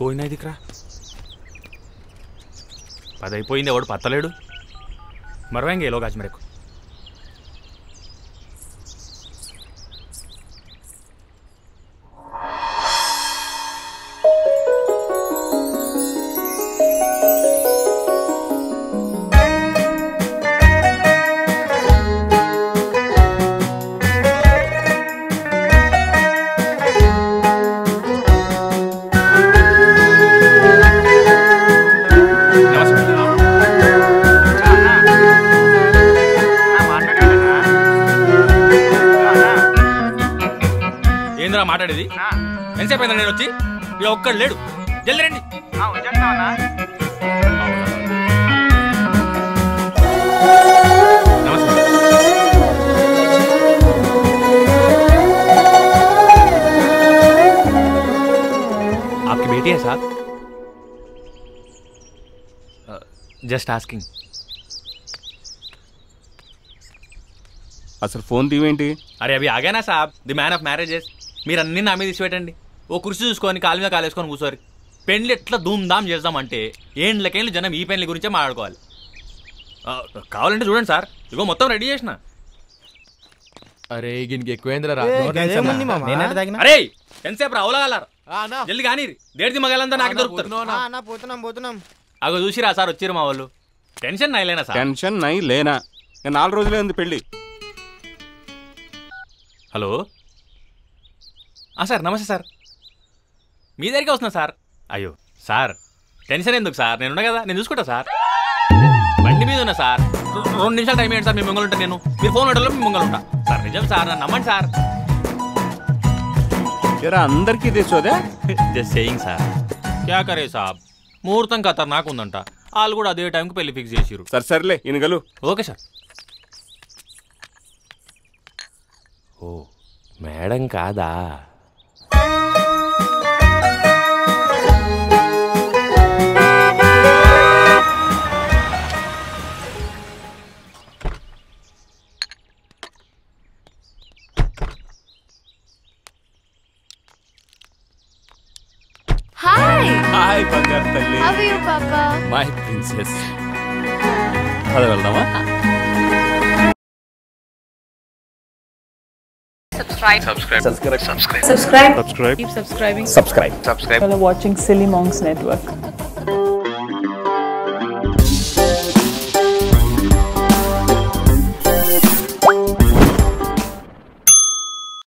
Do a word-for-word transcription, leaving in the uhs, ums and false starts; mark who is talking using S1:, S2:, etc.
S1: కోయినా దిక్రా పది అయిపోయింది ఎవడు పత్తలేడు మరవేంగే లోग आज मेरे को మాట్లాడేది ఎంతసేపు అయిందా నేను వచ్చి ఇక్కడ ఒక్కడు లేడు జల్ది రండి నమస్తే आपकी बेटी है साहब जस्ट आस्किंग
S2: అసలు ఫోన్ తీవేంటి
S1: అరే అవి ఆగానా సాబ్ ది మ్యాన్ ఆఫ్ మ్యారేజెస్ మీరు అన్ని నా మీద తీసిపెట్టండి ఓ కుర్చీ చూసుకొని కాలు మీద కాలు వేసుకొని కూర్చోరు పెళ్ళి ఎట్లా ధూమ్ ధామ్ చేద్దామంటే ఏండ్లకేళ్ళు జనం ఈ పెళ్లి గురించే మాట్లాడుకోవాలి కావాలంటే చూడండి సార్ ఇగో మొత్తం రెడీ చేసిన
S3: అరే గినికి ఎక్కువైందిరా
S1: అరే ఎంతసేపు రావులాగారు జల్ది కానీ దేడిది మగాలంతా నాకు దొరుకుతారు అగో చూసిరా సార్ వచ్చిరు మా వాళ్ళు టెన్షన్ నై లేనా సార్
S2: టెన్షన్ నై లేనా నాలుగు రోజులే ఉంది పెళ్ళి
S1: హలో సార్ నమస్తే సార్ మీ దగ్గరికి వస్తున్నా సార్ అయ్యో సార్ టెన్షన్ ఎందుకు సార్ నేనున్నా కదా నేను చూసుకుంటా సార్ బండి మీద ఉన్నా సార్ రెండు నిమిషాలు టైం ఏంటి సార్ మీ ముంగలు ఉంటా నేను మీరు ఫోన్ ఉండలో మీ ముంగలు ఉంటా సార్ నిజం సార్ నన్ను నమ్మండి సార్
S2: అందరికీ తెచ్చోదే
S1: జస్ట్ సేయింగ్ సార్ క్యా కరే సాబ్ ముహూర్తం ఖతర్నాక్ ఉందంట వాళ్ళు కూడా అదే టైంకి పెళ్లి ఫిక్స్ చేసిరు
S2: సరే సర్లే ఇనగలు
S1: ఓకే సార్ ఓ మేడం కాదా
S4: Hi.
S2: Hi, Bangar Talli.
S4: How are you, Papa?
S2: My princess. Hadi veldama.
S4: Subscribe.
S5: Subscribe.
S2: Subscribe.
S5: Subscribe.
S4: Subscribe.
S5: Subscribe.
S4: Keep subscribing.
S2: Subscribe.
S5: Subscribe.
S6: While watching Silly Monks Network.